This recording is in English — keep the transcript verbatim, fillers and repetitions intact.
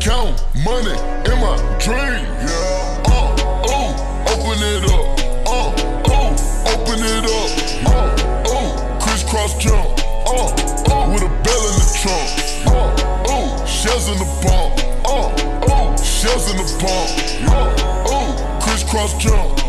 count money in my dream. Yeah. Uh, oh, open it up. Uh, oh, open it up. Uh, oh, crisscross jump. Uh, oh, with a bell in the trunk. Uh, oh, shells in the bump. Uh, oh, shells in the bump. Uh, oh, crisscross jump.